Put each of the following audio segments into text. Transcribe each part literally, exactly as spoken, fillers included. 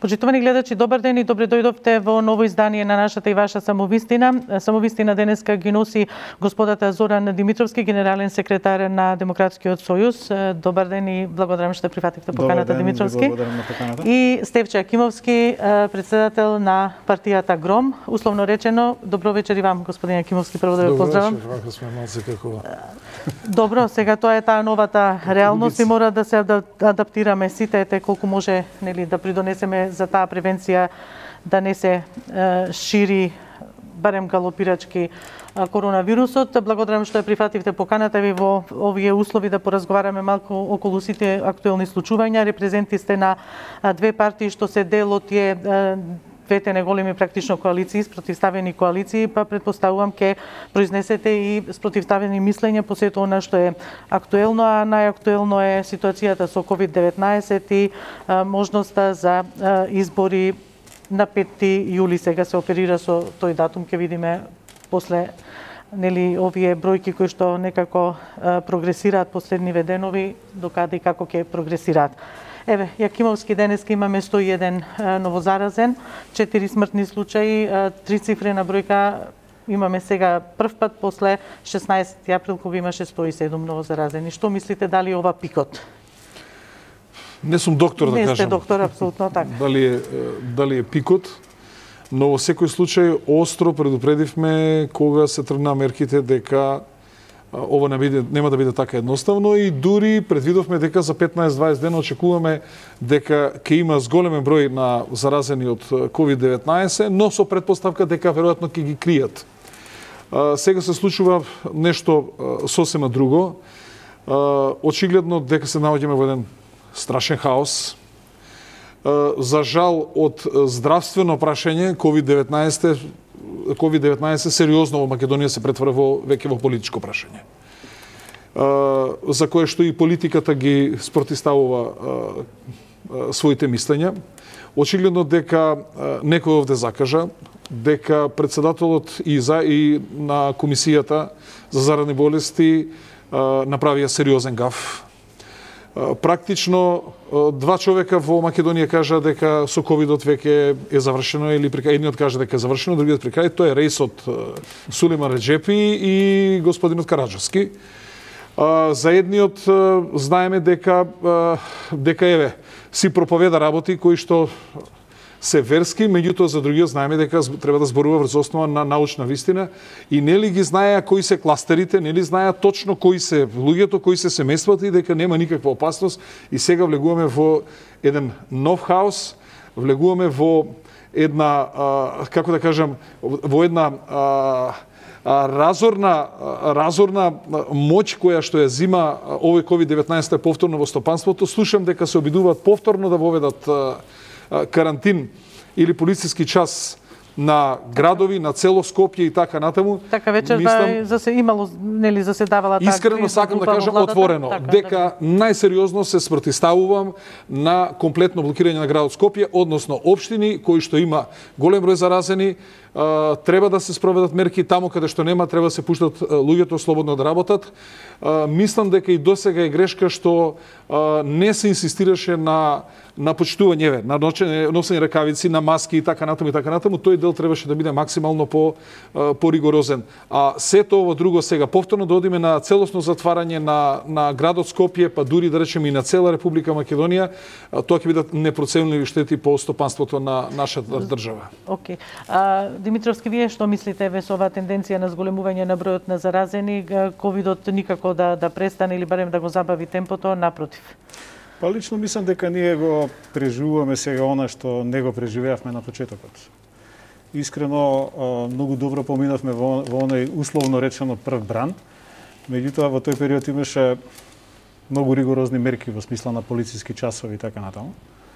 Почитувани гледачи, добар ден и добре дојдовте во ново издание на нашата и ваша самовистина. Самовистина денеска ги носи господата Зоран Димитровски, генерален секретар на Демократскиот сојуз. Добар ден и благодарам што прифативте поканата, Димитровски. Благодарам на поканата. И Стефче Акимовски, председател на партијата Гром. Условно речено, добро вечер и вам, господин Акимовски, прво да ве поздравам. Добро вечер, вака сме малце како... Добро, сега тоа е таа новата реалност и мора да се адаптираме сите, ете колку може, нели, да придонесеме за таа превенција да не се е, шири барем галопирачки коронавирусот. Благодарам што ја прифативте поканата ви во овие услови да поразговараме малку околу сите актуелни случувања. Репрезенти сте на две партии што се дел од тие двете неголеми практично коалиции, спротивставени коалиции, па предпоставувам ке произнесете и спротивставени мислења по сето она што е актуелно, а најактуелно е ситуацијата со ковид деветнаесет и а, можноста за а, избори на петти јули. Сега се оперира со тој датум, ќе видиме после нели овие бројки кои што некако а, прогресираат последниве денови, докаде и како ќе прогресираат. Еве, Јакимовски, денеска имаме сто и еден новозаразен, четири смртни случаи, трицифрена бројка имаме сега прв пат после шеснаесети април кога имаше сто и седум новозаразени. Што мислите, дали е ова пикот? Не сум доктор да Не кажам. сте доктор, апсолутно така. Дали е дали е пикот, но во секој случај остро предупредивме кога се тргна мерките дека ова не биде, нема да биде така едноставно и дури предвидовме дека за петнаесет до дваесет дена очекуваме дека ќе има зголемен број на заразени од ковид деветнаесет, но со предпоставка дека веројатно ќе ги кријат. Сега се случува нешто сосема друго. Очигледно дека се наоѓаме во еден страшен хаос. За жал од здравствено прашање ковид деветнаесет ковид деветнаесет сериозно во Македонија се претвора во веќе во политичко прашање. За кое што и политиката ги спротивставува своите мислења. Очигледно дека некој овде закажа дека председателот и за и на комисијата за заразни болести направија сериозен гаф. Практично два човека во Македонија кажа дека со ковидот веќе е завршено или прека едниот кажа дека е завршено, другиот при крај. Тоа е рейсот Сулейман Реджепи и господинот Караджовски. За едниот знаеме дека дека еве си проповеда работи кои што се верски, меѓутоа за другиот знаеме дека треба да зборува врз основа на научна вистина и нели ги знаеа кои се кластерите, нели знаеа точно кои се луѓето, кои се семејствата и дека нема никаква опасност и сега влегуваме во еден нов хаос, влегуваме во една а, како да кажам, во една а, а, разорна разорна моќ која што ја зима овој ковид деветнаесет повторно во стопанството. Слушам дека се обидуваат повторно да воведат карантин или полициски час на градови, на цело Скопје и така натаму. Така вечер да за се имало нели заседавала така. Искрено сакам да кажам отворено така, дека да. Најсериозно се спротивставувам на комплетно блокирање на градот Скопје, односно општини кои што има голем број заразени, треба да се спроведат мерки таму каде што нема, треба да се пуштат луѓето слободно да работат. Мислам дека и досега е грешка што не се инсистираше на на почитување, на носење ракавици, на маски и така натаму и така натаму. Тој дел требаше да биде максимално по по ригорозен. А сето ово друго сега повторно да одиме на целосно затварање на на градот Скопје, па дури да речеме и на цела Република Македонија, тоа ќе бидат непроценливи штети по стопанството на нашата држава. Океј. Okay. Димитровски, вие што мислите ве со оваа тенденција на зголемување на бројот на заразени, ковидот никако да да престане или барем да го забави темпото, напротив? Па лично мислам дека ние го преживуваме сега она што не го преживеавме на почетокот. Искрено, многу добро поминавме во, во оној условно речено прв бран, меѓутоа во тој период имаше многу ригорозни мерки во смисла на полициски часови и така натаму.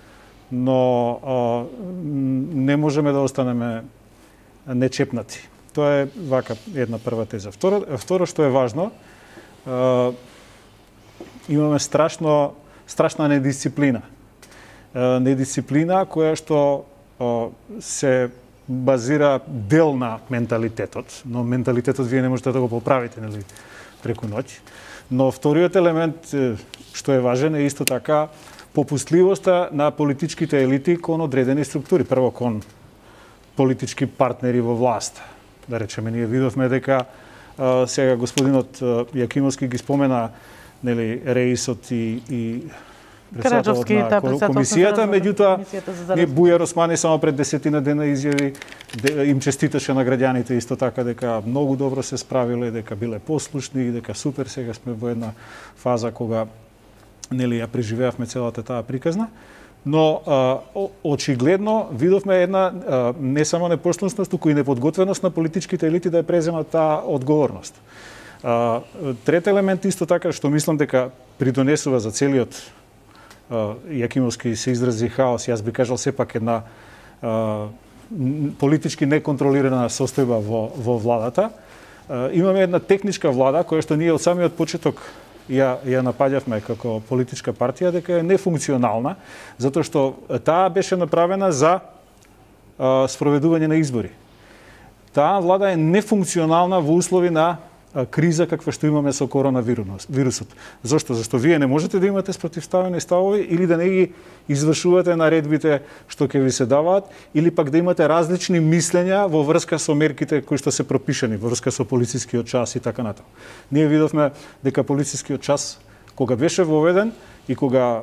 Но а, не можеме да останеме нечепнати. Тоа е вака една прва теза. Второ, второ што е важно, а, имаме страшно страшна недисциплина. Недисциплина која што се базира дел на менталитетот, но менталитетот вие не можете да го поправите, нели, преку ноќ. Но вториот елемент што е важен е исто така попустливоста на политичките елити кон одредени структури, прво кон политички партнери во власт. Да речеме, ние видовме дека а, сега господинот Јакимовски ги спомена, нели, реисот и, и председателот на да, комисијата, меѓутоа не Бујар Османи само пред десетина дена изјави, им честиташе на граѓаните исто така дека многу добро се справиле, дека биле послушни и дека супер, сега сме во една фаза кога нели ја преживеавме целата таа приказна. Но а, очигледно видовме една а, не само непослушност, туку и неподготвеност на политичките елити да ја преземат таа одговорност. А, трет елемент исто така што мислам дека придонесува за целиот а, Јакимовски се изрази хаос, јас би кажал сепак една а, политички неконтролирана состојба во, во владата. А, имаме една техничка влада која што ние од самиот почеток ја, ја напаѓавме како политичка партија дека е нефункционална, затоа што таа беше направена за а, спроведување на избори. Таа влада е нефункционална во услови на криза каква што имаме со коронавирусот. Зошто? Зашто вие не можете да имате спротивставени ставови или да не ги извршувате наредбите што ќе ви се даваат, или пак да имате различни мислења во врска со мерките кои што се пропишани, во врска со полицискиот час и така натаму. Ние видовме дека полицискиот час кога беше воведен и кога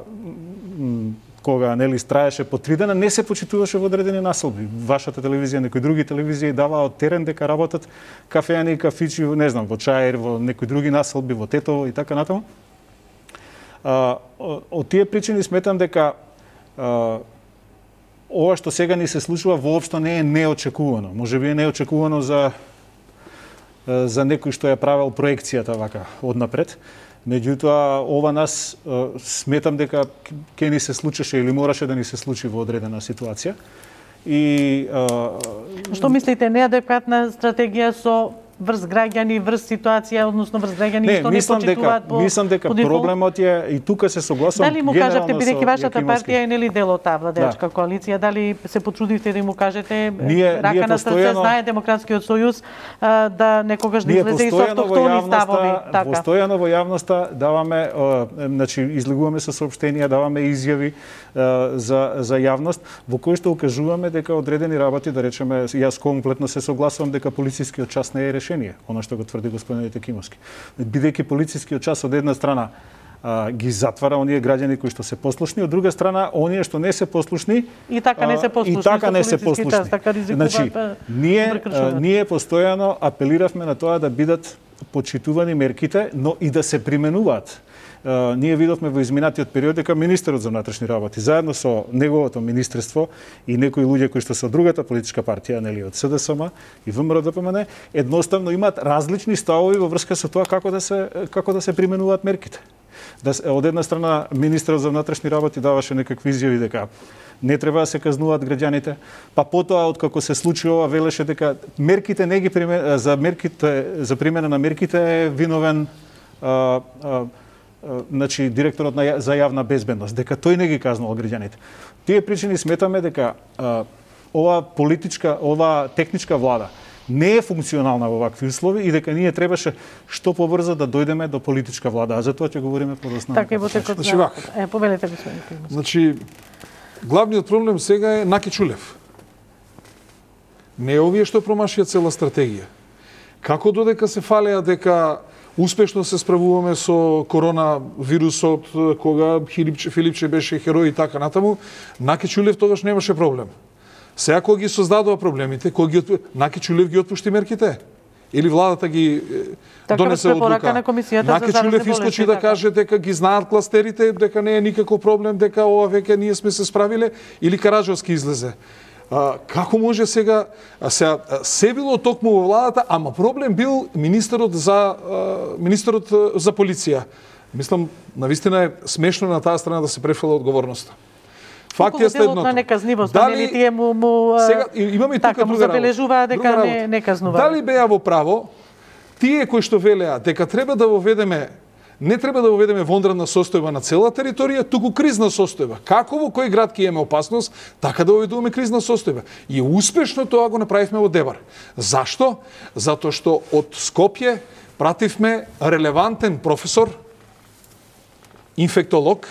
кога нели траеше по три дена, не се почитуваше во одредени населби. Вашата телевизија, некои други телевизии даваа од терен дека работат кафеани и кафичи, не знам, во Чаир, во некои други населби, во Тетово и така натаму. А, од тие причини сметам дека а, ова што сега ни се случува воопшто не е неочекувано. Можеби е неочекувано за за некој што ја правел проекцијата вака однапред. Меѓутоа, ова нас сметам дека ќе ни се случеше или мораше да ни се случи во одредена ситуација. И што мислите, неадекватна стратегија со врз граѓани, врз ситуација, односно врз граѓани не, што не почитуваат по мислам дека проблемот е и тука се согласувам. Дали му кажавте, бидејќи вашата Јакимовски партија е нели дел од таа владеачка да. коалиција, дали се потрудивте да му кажете ние, рака ние на срце, знае Демократскиот сојуз а, да некогаш да излезе и со автохтони ставови, така. Постојано во јавноста даваме, а, значи излегуваме со соопштенија, даваме изјави а, за за јавност во кои што укажуваме дека одредени работи, да речеме, јас комплетно се согласувам дека полицискиот час не е решение, она што го тврди господин Јакимовски. Бидејќи полицискиот час од една страна а, ги затвара оние граѓани кои што се послушни, од друга страна оние што не се послушни и така не се послушни. И така не се послушни. Час, така значи, ние ние постојано апелиравме на тоа да бидат почитувани мерките, но и да се применуваат. Uh, ние видовме во изминатиот период дека министерот за внатрешни работи заедно со неговото министерство и некои луѓе кои што се од другата политичка партија, нели од СДСМ и ВМРО-ДПМН, едноставно имаат различни ставови во врска со тоа како да се како да се применуваат мерките. Да од една страна министерот за внатрешни работи даваше некакви изјави дека не треба да се казнуваат граѓаните, па потоа откако се случи ова велеше дека мерките не ги примен... за мерките за примена на мерките е виновен а, а, значи директорот на за јавна безбедност, дека тој не ги казнувал граѓаните. Тие причини сметаме дека а, ова политичка, ова техничка влада не е функционална во вакви услови и дека ние требаше што побрзо да дојдеме до политичка влада, а за тоа ќе говориме подоцна. Така е во текот. Значи, вака. Е, повелете господин Кимовски. Значи, главниот проблем сега е Наки Чулев. Не е овие што промашија цела стратегија. Како додека се фалеа дека успешно се справуваме со коронавирусот, кога Филипче, Филипче беше херој и така натаму, Наки Чулев тогаш немаше проблем. Сега кога ги создадува проблемите, кога ги отпу... Наки Чулев ги отпушти мерките? Или владата ги така, донесе одлука? На комисијата Наки за Чулев искочи да каже дека ги знаат кластерите, дека не е никаков проблем, дека ова веќе ние сме се справиле, или Караджовски излезе. А, како може сега, сега се било токму во владата, ама проблем бил министерот за а, министерот за полиција. Мислам, навистина е смешно на таа страна да се префала одговорноста. Факт е следното. На неказнивост, дали нели тие му, му сега имаме така, тука му друга забележуваа дека не не казнува. Дали беа во право тие кои што велеа дека треба да воведеме не треба да воведеме вонредна состојба на цела територија, туку кризна состојба. Како во кој град ќе имаме опасност, така да воведуваме кризна состојба. И успешно тоа го направивме во Дебар. Зашто? Затоа што од Скопје пративме релевантен професор, инфектолог,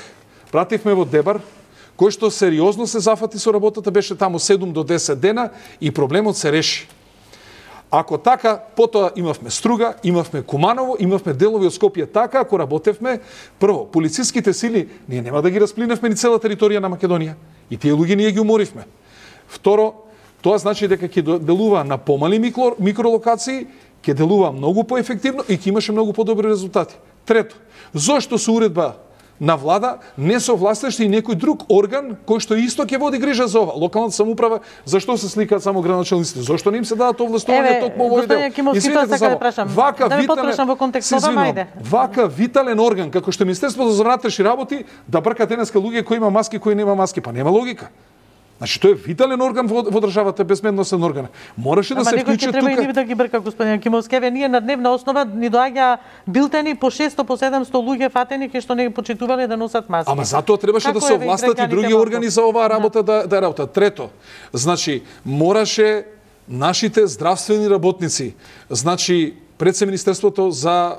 пративме во Дебар, кој што сериозно се зафати со работата, беше таму седум до десет дена и проблемот се реши. Ако така, потоа имавме Струга, имавме Куманово, имавме делови од Скопје. Така, ако работевме, прво, полициските сили, ние нема да ги расплиневме ни цела територија на Македонија. И тие луѓе ние ги уморивме. Второ, тоа значи дека ќе делува на помали микро, микролокации, ќе делува многу поефективно и ќе имаше многу подобри резултати. Трето, зошто со уредба на влада не совластеше и некој друг орган кој што исто ќе води грижа за ова? Локалната самоуправа, зашто се сликаат само градоначалниците? Зошто не им се дадат овластување токму овој дел? Извинете само, вака да витален, во контекст ова, ајде. Вака витален орган како што Министерството за внатрешни работи да брка денеска луѓе кои има маски, кои нема маски, па нема логика. Значи тој е витален орган во, во државата, безбедносен орган. Мораше да се вклучи тука. Ама некој ќе треба и нив да ги брка, господин Акимовски. Еве ние на дневна основа ни доаѓа билтени по шесто по седумсто луѓе фатени кои што не ги почитувале да носат маски. Ама затоа требаше да се овластат и други органи за оваа работа да да работат. Трето, значи мораше нашите здравствени работници, значи пред се Министерството за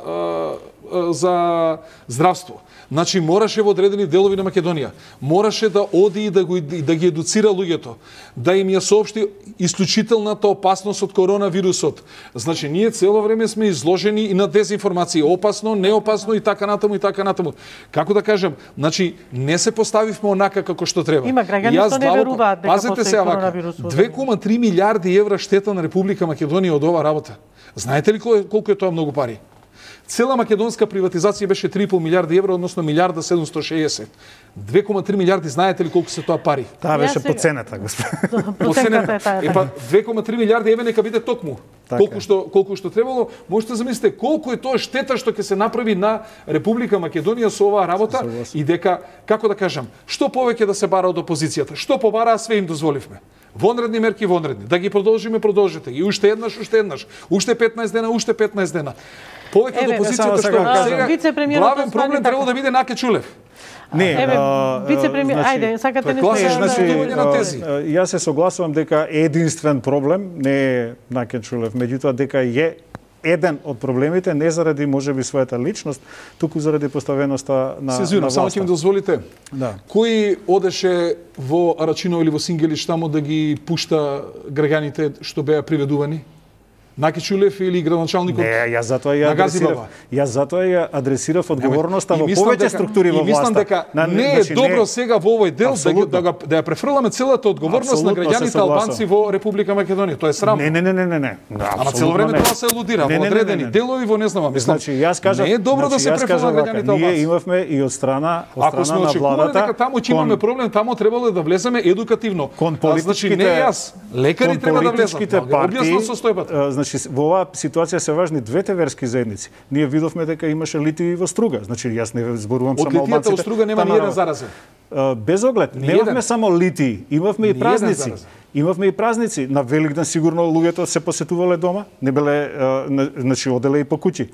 за здравство. Значи мораше во одредени делови на Македонија, мораше да оди и да, го, и да ги едуцира луѓето, да им ја соопшти исклучителната опасност од коронавирусот. Значи ние цело време сме изложени и на дезинформација, опасно, неопасно и така натаму и така натаму. Како да кажам, значи не се поставивме онака како што треба. Има граѓани што не веруваат дека постои коронавирус. две кома три милиарди евра штета на Република Македонија од оваа работа. Знаете ли колку е тоа многу пари? Цела македонска приватизација беше три и пол милиарди евра, односно милиарда седумсто и шеесет. две кома три милиарди, знаете ли колку се тоа пари? Таа беше поценета, господин. Поценета е таа. Епа две кома три милиарди, еве нека биде токму. Колку што колку што требало, можете замислите колку е тоа штета што ќе се направи на Република Македонија со оваа работа и дека, како да кажам, што повеќе да се бара од опозицијата, што побараа, све им дозволивме. Вонредни мерки, вонредни. Да ги продолжиме, продолжите ги. Уште еднаш, уште еднаш. Уште петнаесет дена, уште петнаесет дена. Повеќе од опозицијата што сега главен проблем требало да биде Наке Чулев. Не, еве вице-премиер, ајде, сакате нешто да значи, јас се согласувам дека единствен проблем не е Наке Чулев, меѓутоа дека е еден од проблемите не заради можеби својата личност, туку заради поставеноста на се извинувам, само ќе ми дозволите. Да. Кој одеше во Арачиново или во Сингелиш таму да ги пушта граѓаните што беа приведувани? Наке Чулев или градоначалникот? Не, јас затоа ја адресирав. Јас затоа ја адресирав одговорноста во повеќе структури во власта. И мислам дека на, не е значи, добро не... сега во овој дел да, да, да, да ја префрламе целата одговорност абсолютно на граѓаните албанци во Република Македонија. Тоа е срамно. Не, не, не, не, не, не. Ама цело време тоа се елудира во одредени делови во не знам, мислам. Значи јас кажав, не е добро значи, да се префрламе граѓаните албанци. Ние имавме и од страна, од Ако страна сме на владата. дека таму ќе имаме проблем, таму требало да влеземе едукативно. Значи не јас, лекари треба да влезат. Објаснам состојбата. Значи во оваа ситуација се важни двете верски заедници. Ние видовме дека имаше литии во Струга. Значи јас не зборувам само албанците. Од литијата во Струга нема ни еден заразен. Без оглед, немавме само литии, имавме и празници. Имавме и празници. На Великден сигурно луѓето се посетувале дома, не беле, значи оделе и по куќи.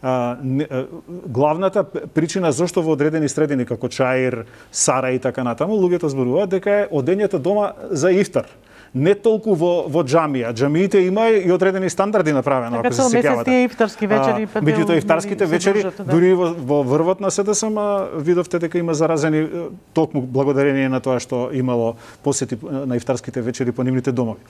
Главната причина зошто во одредени средини како Чаир, Сара и така натаму луѓето зборуваат дека е одењето дома за ифтар. Не толку во во џамија. Џамиите има и одредени стандарди направено, ако се сеќавате. Тие ифтарски вечери, па меѓутоа ифтарските вечери, дури во, во врвот на СДСМ видовте дека има заразени токму благодарение на тоа што имало посети на ифтарските вечери по нивните домови.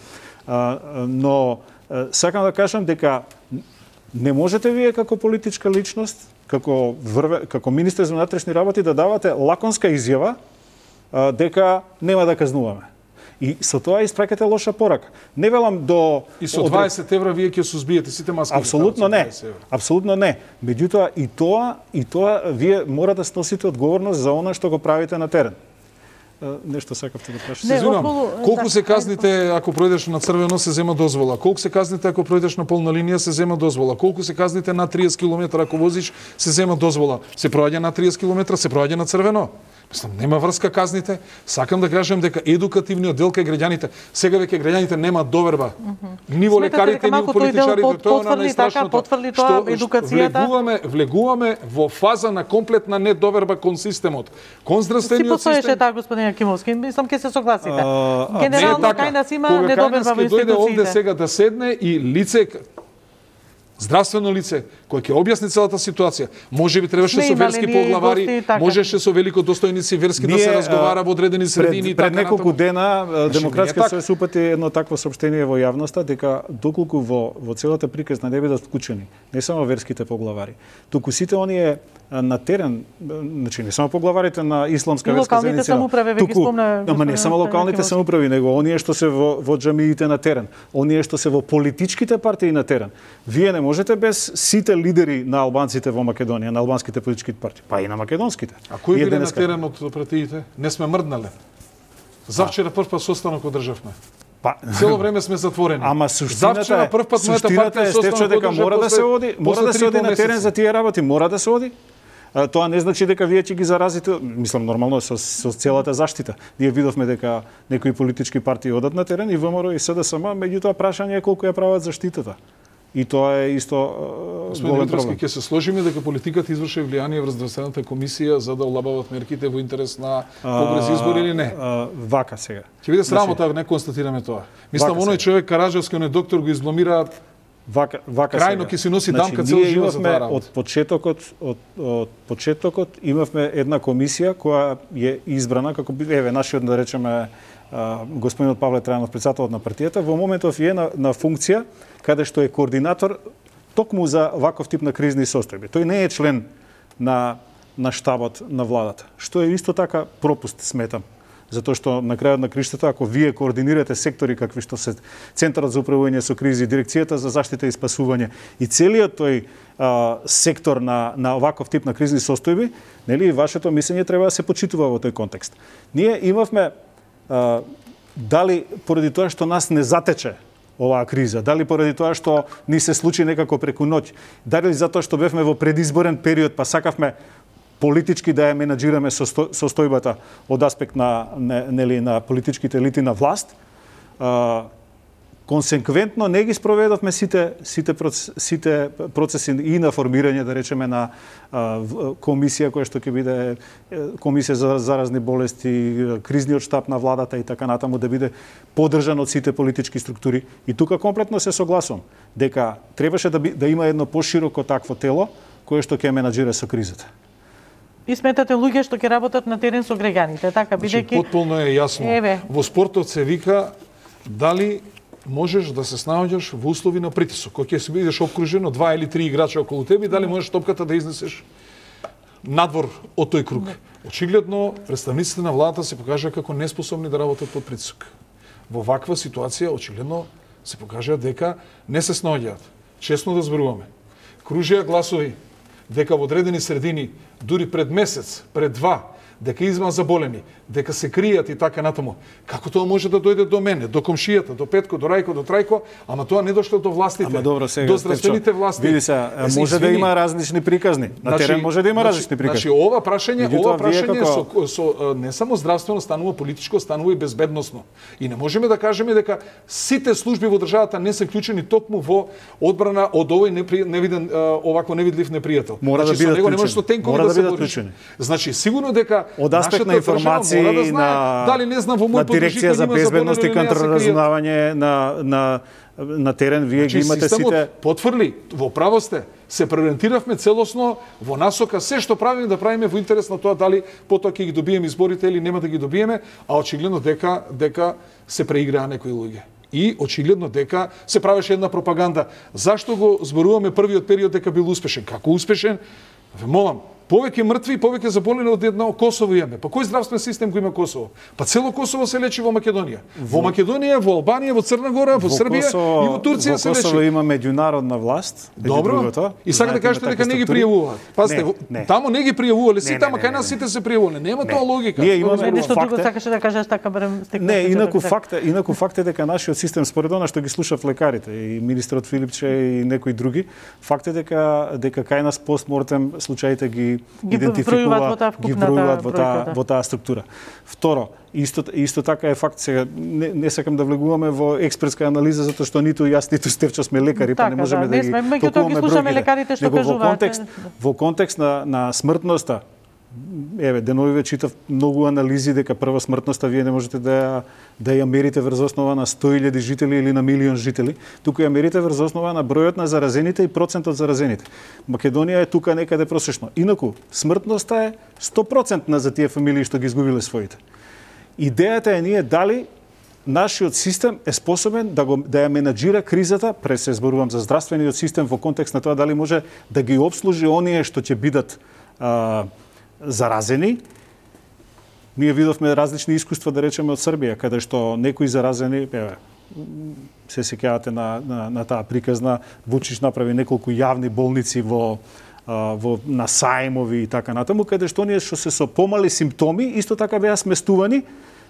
Но сакам да кажам дека не можете вие како политичка личност, како врве, како министер за внатрешни работи да давате лаконска изјава дека нема да казнуваме. И со тоа испраќате лоша порака. Не велам до и со дваесет евра вие ќе сузбиете сите маски. Апсолутно не. Апсолутно не. Меѓутоа и тоа и тоа вие мора да сносите одговорност за она што го правите на терен. Нешто сакавте да прашате? Се извинувам. Колку се казните ако пројдеш на црвено се зема дозвола? Колку се казните ако пројдеш на полна линија се зема дозвола? Колку се казните на триесет километри ако возиш се зема дозвола? Се проаѓа на триесет километри, се проаѓа на црвено? Мислам, нема врска казните. Сакам да кажам дека едукативниот дел кај граѓаните, сега веќе граѓаните немаат доверба. Ни во лекарите, ни во политичарите, тоа е најстрашното. Што едукацијата влегуваме, влегуваме во фаза на комплетна недоверба кон системот. Кон здравствениот систем. Си постоеше таа, господин Акимовски, мислам ќе се согласите. Генерално кај нас има недоверба во институциите. Дојде овде сега да седне и лице здравствено лице кој ќе објасни целата ситуација. Можеби требаше со верски поглавари, можеше со великодостојници верски да се разговара во одредени средини. Пред, пред неколку дена Демократскиот сојуз упати едно такво соопштение во јавноста дека доколку во во целата приказна не бидат вклучени не само верските поглавари, туку сите оние на терен, значи не само поглаварите на исламска верска заедница, туку, ама не само локалните самоуправи, него оние што се во, во џамиите на терен, оние што се во политичките партии на терен. Вие не можете без сите лидери на албанците во Македонија, на албанските политички партии, па и на македонските. А кои биле на терен од партиите? Не сме мрднале. Завчера прв пат состанок одржавме. Па, цело време сме затворени. Ама суштината Завчера прв пат мојата партија е Стефчо дека мора да се оди, мора да се оди на терен за тие работи, мора да се оди. А, тоа не значи дека вие ќе ги заразите, мислам нормално со, со целата заштита. Ние видовме дека некои политички партии одат на терен и ВМРО и СДСМ, меѓутоа прашање е колку ја прават заштитата. И тоа е исто голем проблем. Ќе се сложиме дека политиката изврши влијание врз здравствената комисија за да олабават мерките во интерес на побрзи избори или не? А, вака сега. Ќе биде срамота ако не констатираме тоа. Мислам оној човек Караджевски, оној доктор го избломираат. Вака, вака крајно ќе си носи дамка цел живот за таа работа. Од почетокот, од, од почетокот имавме една комисија која е избрана како еве нашиот да речеме господинот Павле Трајанов, председателот на партијата, во моментов е на, на функција каде што е координатор токму за ваков тип на кризни состојби. Тој не е член на на штабот на владата, што е исто така пропуст, сметам. Затоа што на крајот на криштата, ако вие координирате сектори какви што се Центарот за управување со кризи, Дирекцијата за заштита и спасување и целиот тој а, сектор на на оваков тип на кризни состојби, нели вашето мислење треба да се почитува во тој контекст. Ние имавме а, дали поради тоа што нас не затече оваа криза, дали поради тоа што ни се случи некако преку ноќ, дали затоа што бевме во предизборен период па сакавме политички да ја менаџираме состојбата од аспект на нели на политичките елити на власт, а, консеквентно не ги спроведовме сите сите процеси, сите процеси и на формирање да речеме на а, комисија која што ќе биде комисија за заразни болести, кризниот штаб на владата и така натаму да биде поддржан од сите политички структури. И тука комплетно се согласувам дека требаше да, би, да има едно пошироко такво тело кое што ќе менаџира со кризата. И сметате луѓе што ќе работат на терен со граѓаните, така бидејќи потполно е јасно. Еве. Во спортот се вика дали можеш да се снаоѓаш во услови на притисок. Кога ќе се бидеш обкружен од два или три играча околу тебе, дали можеш топката да изнесеш надвор од тој круг. Очигледно представниците на владата се покажаа како неспособни да работат под притисок. Во ваква ситуација очигледно се покажаа дека не се снаоѓаат. Честно да зборуваме. Кружија гласови дека во одредени средини, дури пред месец, пред два, дека изма заболени, дека се кријат и така натаму. Како тоа може да дојде до мене, до комшијата, до Петко, до Рајко, до Трајко, ама тоа не дошло до властите, ама добро, сега, до здравствените власти. Види се, може да има различни приказни. На терен значи, може да има значи, различни приказни. Значи ова прашање, Види, ова прашање како... со, со не само здравствено станува политичко, станува и безбедносно. И не можеме да кажеме дека сите служби во државата не се вклучени токму во одбрана од овој непри... невиден овако невидлив непријател. Мора значи, да бидат него не може со тенкови да, да се бориш. Значи сигурно дека од аспект на информации да знае, на дали не знам во мој Дирекција за безбедност и контрразузнавање на на на терен вие значи, ги имате сите потврли во право сте се преориентиравме целосно во насока се што правиме да правиме во интерес на тоа дали потоа ќе ги добиеме изборите или нема да ги добиеме, а очигледно дека дека се преиграа некои луѓе. И очигледно дека се правеше една пропаганда. Зашто го зборуваме првиот период дека бил успешен? Како успешен? Ве молам, повеќе мртви, повеќе заболени од едно Косово имаме. Па кој здравствен систем го има Косово? Па цело Косово се лечи во Македонија. Во Македонија, во Албанија, во Црна Гора, во, во Србија Косово, и во Турција се лечи. Во Косово има меѓународна власт. Добро. И сака да кажете дека не ги пријавуваат. Пазите, таму не ги пријавувале сите, ама кај нас сите се пријавувале. Нема тоа логика. Ние имаме нешто друго сакаше да кажеш така барем стекна. Не, инаку факт е, инаку факт е дека нашиот систем според она што ги слушав лекарите и министерот Филипче и некои други, факт е дека дека кај нас постмортем случаите ги идентификуваат ги бројуваат во таа во таа структура. Второ, исто исто така е факт сега не, не сакам да влегуваме во експертска анализа затоа што ниту јас ниту Стефчо сме лекари, така, па не можеме да, да ги толкуваме бројките. Лекарите што кажуваат. Во контекст во контекст на на смртноста еве деновиве читав многу анализи дека прва смртноста вие не можете да ја, да ја мерите врз основа на сто илјади жители или на милион жители, туку ја мерите врз основа на бројот на заразените и процентот заразените. Македонија е тука некаде просечно. Инаку смртноста е сто проценти за тие фамилии што ги изгубиле своите. Идејата е ние дали нашиот систем е способен да го да ја менаџира кризата, пред се зборувам за здравствениот систем во контекст на тоа дали може да ги обслужи оние што ќе бидат а, заразени. Ние видовме различни искуства, да речеме, од Србија, каде што некои заразени, еве, се сеќавате на, на, на таа приказна, Вучич направи неколку јавни болници во, а, во на сајмови и така натаму, каде што оние што се со помали симптоми, исто така беа сместувани.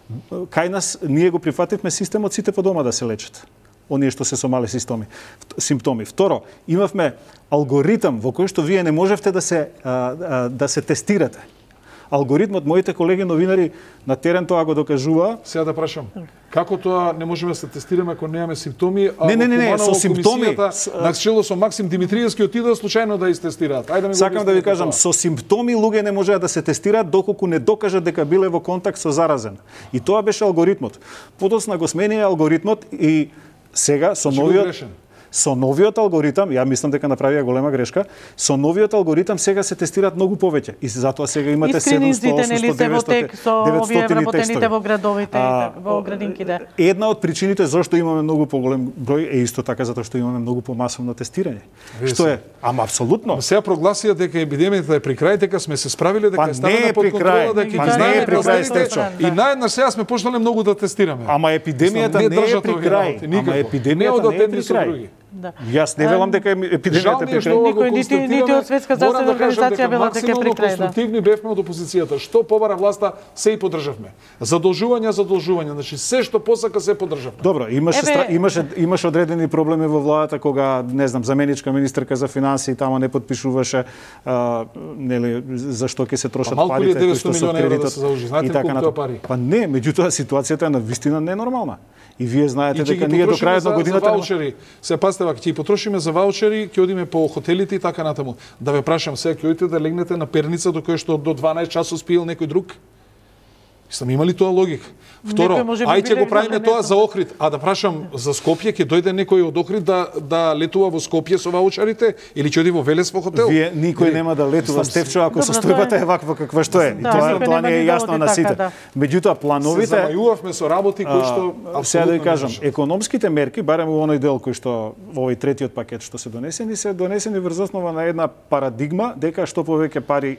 Кај нас ние го прифативме системот сите по дома да се лечат. Оние што се со мали симптоми. Симптоми. Второ, имавме алгоритам во кој што вие не можевте да се а, а, да се тестирате. Алгоритмот, моите колеги новинари на терен тоа го докажува. Сега да прашам, како тоа не можеме да се тестираме ако немаме симптоми, а не, не, не, не, со симптоми на чело со Максим Димитриевски отидоа случајно да истестираат. Ајде да ми Сакам да ви кажам, со симптоми луѓе не можеа да се тестираат доколку не докажат дека биле во контакт со заразен. И тоа беше алгоритмот. Подоцна го смени алгоритмот и сега со новиот со новиот алгоритам, ја мислам дека направија голема грешка, со новиот алгоритам сега се тестираат многу повеќе и затоа сега имате седумстотини, осумстотини, деветстотини тестови во градовите, а, во градинките. Една од причините зашто имаме многу поголем број е исто така затоа што имаме многу помасовно тестирање. Веси. Што е? Ама апсолутно. Сега прогласија дека епидемијата е при крај, дека сме се справиле, дека па е ставена под контрола, дека ги знаеме последиците и наеднаш сега сме почнале многу да тестираме. Ама епидемијата не, не е при крај. Ама епидемијата не е при крај. Да. Јас не велам дека епидемијата е при крај. Никој нити нити од Светска здравствена организација вела дека е при крај. Конструктивни бевме од опозицијата. Што побара власта, се и поддржавме. Задолжувања, задолжувања, значи се што посака се поддржавме. Добро, имаше Еве... стра... имаше имаше одредени проблеми во владата кога, не знам, заменичка министерка за финансии тама не потпишуваше а, нели зашто ќе се трошат парите кои што со кредитот да и така натаму. Па не, меѓутоа ситуацијата е навистина ненормална. И вие знаете дека ние до крајот на годината за ваучери. Се пазете, ќе ги потрошиме за ваучери, ќе одиме по хотелите и така натаму. Да ве прашам сега, ќе одите да легнете на перница до кој што до дванаесет часот спиел некој друг? Мислам, има ли тоа логика? Второ, ајде го правиме тоа за Охрид, а да прашам за Скопје, ќе дојде некој од Охрид да да летува во Скопје со ваучерите или ќе оди во Велес во хотел? Вие никој Дри... нема да летува, Стефчо, ако состојбата е ваква каква што е. И тоа тоа не е јасно на сите. Меѓутоа плановите се замајувавме со работи кои што сега да ви кажам, економските мерки, барем во оној дел кој што во овој третиот пакет што се донесени, се донесени врз основа на една парадигма дека што повеќе пари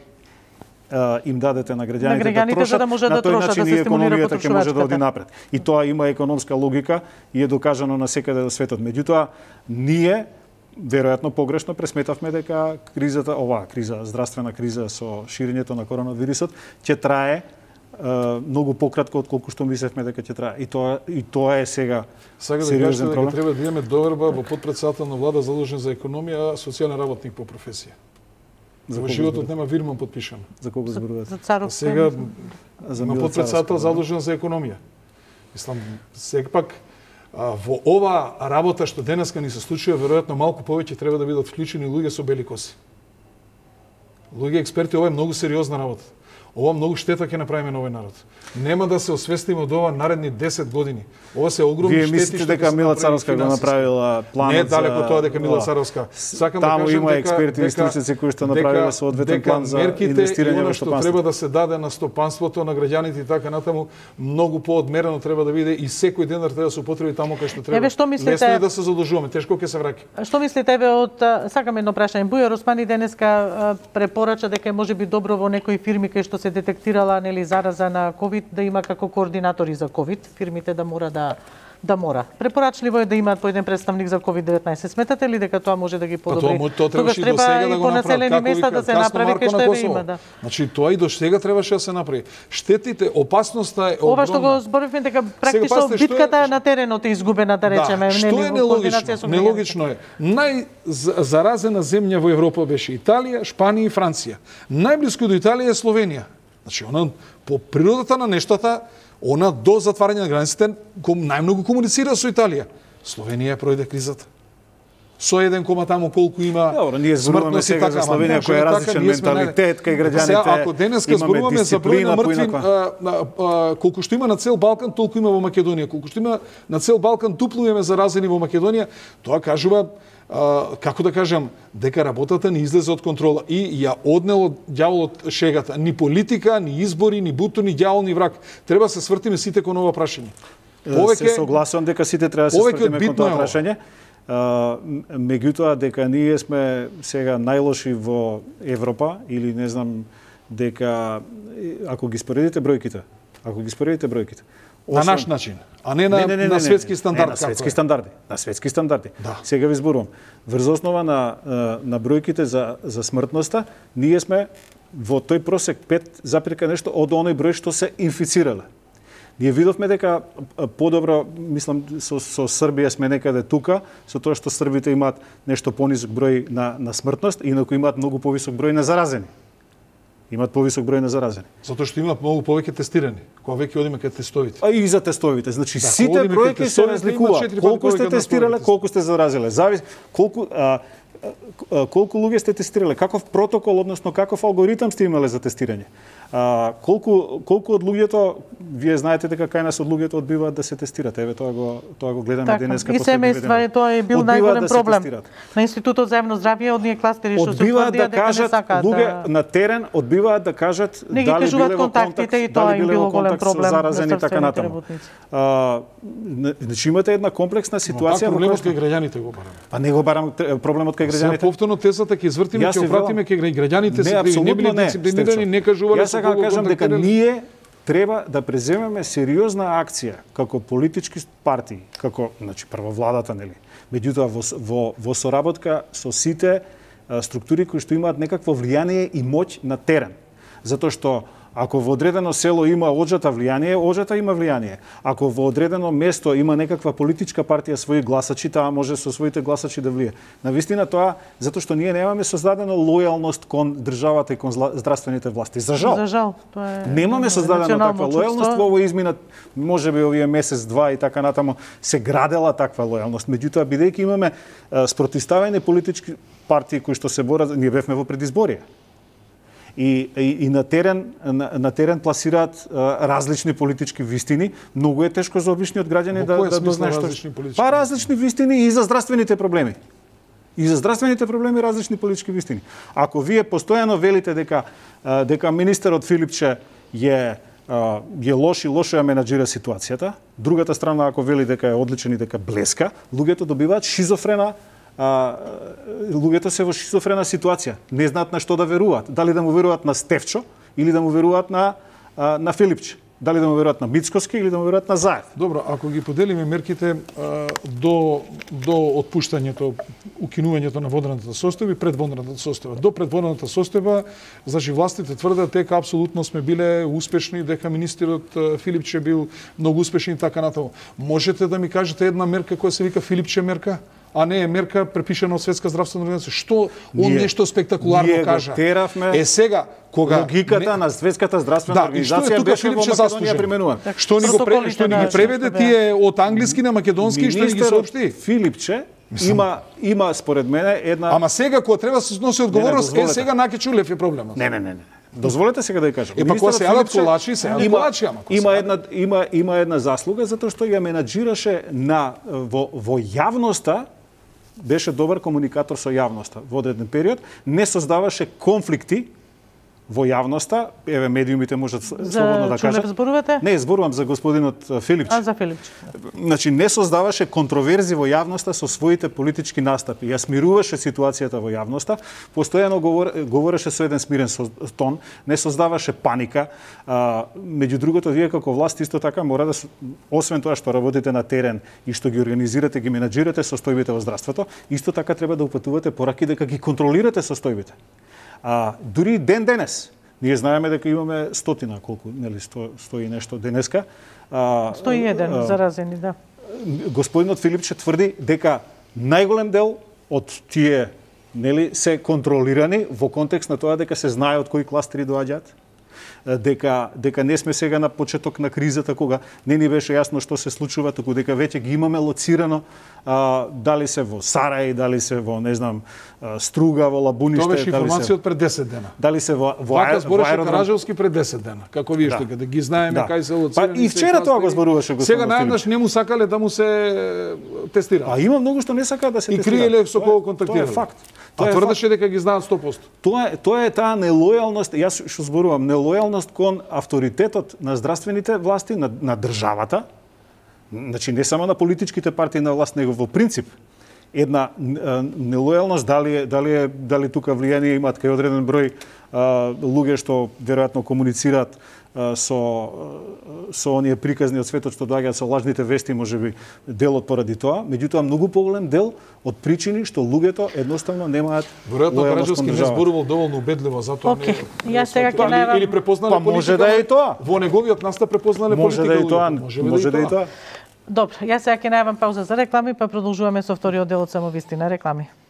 им дадете на граѓаните, на граѓаните да трошат, да може на да тој трошат, начин да и економијата ќе може да оди напред. И тоа има економска логика и е докажано на секаде во светот. Меѓутоа, ние веројатно погрешно пресметавме дека кризата, оваа криза, здравствена криза со ширењето на коронавирусот ќе трае многу пократко од колку што мислевме дека ќе трае. И тоа и тоа е сега Сега да кажете дека треба да имаме доверба во потпредседател на влада задолжен за економија, социјален работник по професија. Во животот нема вирман подпишан. За кого зборувате? За Царов. Сега за потпредседател задолжен за економија. Мислам, сега пак во ова работа што денеска ни се случува, веројатно малку повеќе треба да бидат вклучени луѓе со бели коси. Луѓе експерти, ова е многу сериозна работа. Ова многу штета ќе направиме на овој народ. Нема да се освестиме од ова наредни десет години. Ова се огромни Вие штети. Вие мислите дека Мила Царовска го направила планот? Не далеко тоа дека Мила Царовска. Сакам да кажам има експерти и стручници кои што направиле соодветен план за инвестирање во што треба да се даде на стопанството, на граѓаните и така натаму, многу поодмерено треба да биде и секој денар треба да се употреби таму кај што треба. Еве што мислите? Лесно е да се задолжуваме, тешко ќе се враќа. Што мислите еве од сакам едно прашање. Бујар Османи денеска препорача дека може би добро во некои фирми кај што се детектирала нели зараза на ковид да има како координатори за ковид, фирмите да мора да да мора. Препорачливо е да имаат по еден представник за ковид деветнаесет. Сметате ли дека тоа може да ги подобри? Па тоа требаше и до сега да го направи. Населени места да се направи кај што е има, да. Значи тоа и до сега требаше да се направи. Штетите, опасноста е огромна. Ова што го зборивме дека практично битката на теренот е изгубена, да речеме, да, што е нелогично? Нелогично е. Најзаразена земја во Европа беше Италија, Шпанија и Франција. Најблиску до Италија е Словенија. Значи, она по природата на нештата, она до затварање на границите најмногу комуницира со Италија. Словенија пројде кризата. со еден кома таму колку има. Добро, ние зборуваме сега за Словенија која е различен менталитет кај граѓаните. Сега, ако денеска зборуваме за број на мртви, а, а, а, колку што има на цел Балкан, толку има во Македонија. Колку што има на цел Балкан, дупло имаме заразени во Македонија. Тоа кажува, а, како да кажам, дека работата не излезе од контрола и ја однело ѓаволот шегата. Ни политика, ни избори, ни буту, ни ѓавол, ни враг. Треба се свртиме сите кон ова прашање. Повеќе се согласувам дека сите треба да се свртиме кон тоа прашање. Uh, меѓутоа дека ние сме сега најлоши во Европа или не знам дека ако ги споредите бројките, ако ги споредите бројките. На наш начин, а не на, не, не, не, на светски стандард. Не, на светски стандарди. На светски стандарди. Да. Сега ви зборувам. Врз основа на, на бројките за, за смртноста, ние сме во тој просек пет запирка нешто од оној број што се инфицирале. Ние видовме дека подобро, мислам, со, со Србија сме некаде тука, со тоа што србите имаат нешто понисок број на, на смртност, инаку имаат многу повисок број на заразени. Имаат повисок број на заразени. Затоа што имаат многу повеќе тестирани, кога веќе одиме кај тестовите. А и за тестовите, значи да, сите бројки се разликуваат. Колку сте тестирале, колку сте заразиле. Завис колку а, колку луѓе сте тестирале, каков протокол, односно каков алгоритам сте имале за тестирање. А, колку колку од луѓето, вие знаете дека кај нас од луѓето одбиваат да се тестират. Еве тоа го тоа го гледаме така, денеска. И семејства е тоа е бил најголем да проблем. На Институтот за јавно здравје од ние кластери што се тврдија дека не сакаат луѓе да... на терен одбиваат да кажат не дали биле во контакт, и тоа им било голем проблем со заразени така натаму. А, значи имате една комплексна ситуација во проблемот кај граѓаните го бараме. А не го барам проблемот кај граѓаните. Се повторно тезата ќе извртиме, ќе вратиме кај граѓаните се не биле дисциплинирани, не кажувале со кого кажам дека ние треба да преземеме сериозна акција како политички партии, како значи прво владата, нели. Меѓутоа во во во соработка со сите а, структури кои што имаат некакво влијание и моќ на терен. Затоа што ако во одредено село има оџата влијание, оџата има влијание. Ако во одредено место има некаква политичка партија своји гласачи, таа може со своите гласачи да влие. Навистина тоа затоа што ние немаме создадено лојалност кон државата и кон здравствените власти. За жал. За жал, тоа е. Немаме создадено таква лојалност во овој изминат, можеби овие месец два и така натаму се градела таква лојалност. Меѓутоа бидејќи имаме а, спротивставени политички партии кои што се борат, ние бевме во предизборие. И, и, и на терен на, на терен пласираат а, различни политички вистини. Многу е тешко за обичниот граѓанин да да дознае што. Па различни вистини и за здравствените проблеми. И за здравствените проблеми различни политички вистини. Ако вие постојано велите дека а, дека министерот Филипче е а, е лош и лошо ја менаџира ситуацијата, другата страна ако вели дека е одличен и дека блеска, луѓето добиваат шизофрена А, луѓето се во шизофрена ситуација. Не знаат на што да веруваат. Дали да му веруваат на Стефчо или да му веруваат на а, на Филипче. Дали да му веруваат на Мицкоски или да му веруваат на Заев. Добро, ако ги поделиме мерките а, до до отпуштањето, укинувањето на водената состојба и предводената состојба. До предводената состојба, значи властите тврдат дека апсолутно сме биле успешни, дека министерот Филипче бил многу успешен и така натаму. Можете да ми кажете една мерка која се вика Филипче мерка? А не е мерка препишана од Светска здравствена организација. Што он ние, нешто спектакуларно ние кажа? Теравме е сега кога логиката не... на Светската здравствена да, организација беше во Македонија применуван. Што ни го пре... што ни ги преведе тие од англиски на македонски и што ни ги соопшти? Филипче има има според мене една. Ама сега кога треба да се носи одговорност, е сега Наки Чулев е проблемот. Не, не, не, не. Дозволете сега да ја кажам. Е па кога се јават колачи, се јават колачи, ама има една има има една заслуга затоа што ја менаџираше на во во јавноста. Беше добар комуникатор со јавноста во одреден период, не создаваше конфликти во јавноста, еве медиумите можат слободно да кажат. За зборувате? Не, зборувам за господинот Филипче. А, за Филипче. Значи, не создаваше контроверзи во јавноста со своите политички настапи. Ја смируваше ситуацијата во јавноста, постојано говор, говореше со еден смирен тон, не создаваше паника. А, меѓу другото, вие како власт исто така мора да, освен тоа што работите на терен и што ги организирате, ги менаџирате состојбите во здравството, исто така треба да упатувате пораки дека ги контролирате состојбите. А дури ден денес, ние знаеме дека имаме стотина, колку, нели, сто, сто и нешто денеска. А, сто и еден а, заразени, да. Господинот Филипче тврди дека најголем дел од тие, нели, се контролирани во контекст на тоа дека се знае од кои кластери доаѓаат. дека дека не сме сега на почеток на кризата кога не ни беше јасно што се случува, туку дека веќе ги имаме лоцирано, а, дали се во Сарај, дали се во, не знам, Струга, во Лабуниште, тоа беше информација се, од пред десет дена. Дали се во во Вака збореше аеродром... Караджовски пред десет дена. Како вие што да ги знаеме да. кај се лоцирани. Па и вчера тоа го зборуваше господин. Сега најднаш не му сакале да му се тестира. А има многу што не сакаат да се и тестираат. И криеле со кого контактирале. Тоа е факт. Тоа а тврдеше дека ги знаат сто проценти. Тоа е тоа е таа нелојалност, јас што зборувам, нелојалност кон авторитетот на здравствените власти, на, на државата. Значи не само на политичките партии на власт, него во принцип една нелојалност, дали е, дали е, дали тука влијание имаат кај одреден број а, луѓе што веројатно комуницираат а, со со оние приказни од светот што доаѓаат со лажните вести, можеби делот поради тоа, меѓутоа многу поголем дел од причини што луѓето едноставно немаат веројатно Караджовски не зборувал доволно убедливо, затоа okay. не. Јас сега ќе најавам или препознале па може да е и тоа. Во неговиот настап препознале може политика. Да и тоа, може, може да и тоа. Добро, јас сега ќе најавам пауза за реклами, па продолжуваме со вториот дел од Само вистина реклами.